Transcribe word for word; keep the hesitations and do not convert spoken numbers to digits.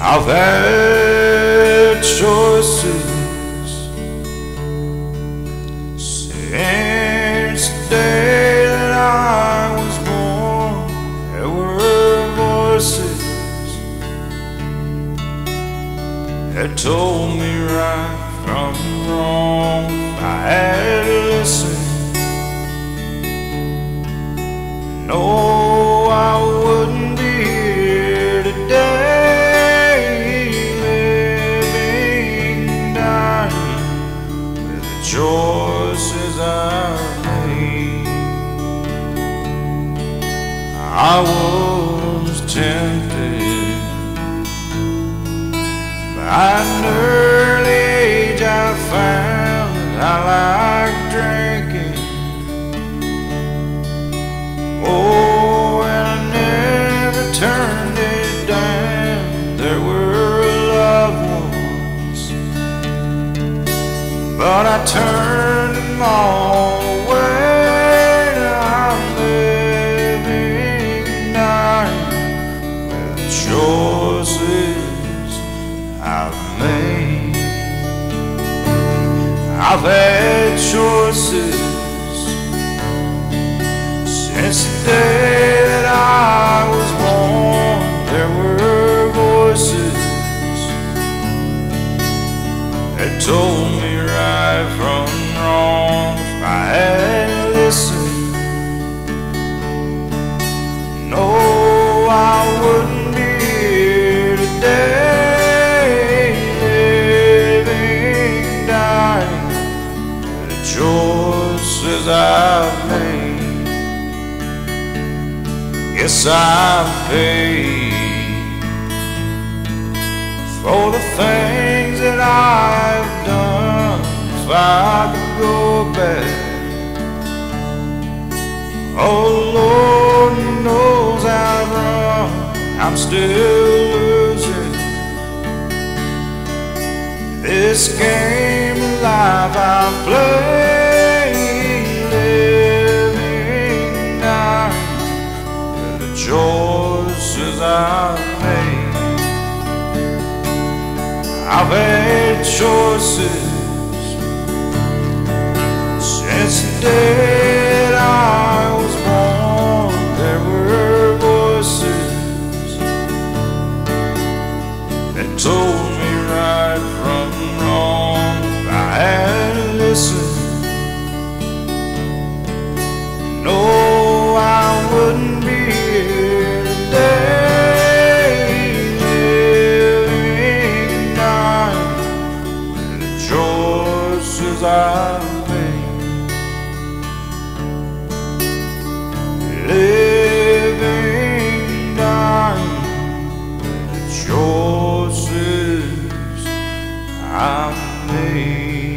I've had choices since the day that I was born. There were voices that told me right from wrong. If I had listened, no, I wouldn't be here today, living, dying with the choices I've made. I was tempted, but at an early age I found that I like drinking. Oh, and I never turned it down. There were loved ones, but I turned them all away. I'm living, dying with the choices I've made. I've had choices since the day that I was born. There were voices that told me right from wrong. If I had listened, no, I wouldn't be here today, living, dying with the choices I've made. Yes, I've paid for the things that I've done. If I could go back, oh Lord knows I've run. I'm still losing this game of life I've played, living, dying choices I've made. I've had choices since the day that I was born. There were voices that told me right from wrong. If I had listened, no, I wouldn't be here today, living, dying with the choices I've made. Living, dying with the choices I've made.